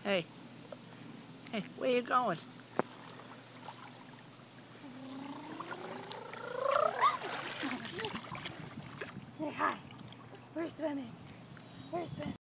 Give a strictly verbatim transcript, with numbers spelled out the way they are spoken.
Hey. Hey, where you going? Hey, hi. We're swimming. We're swimming.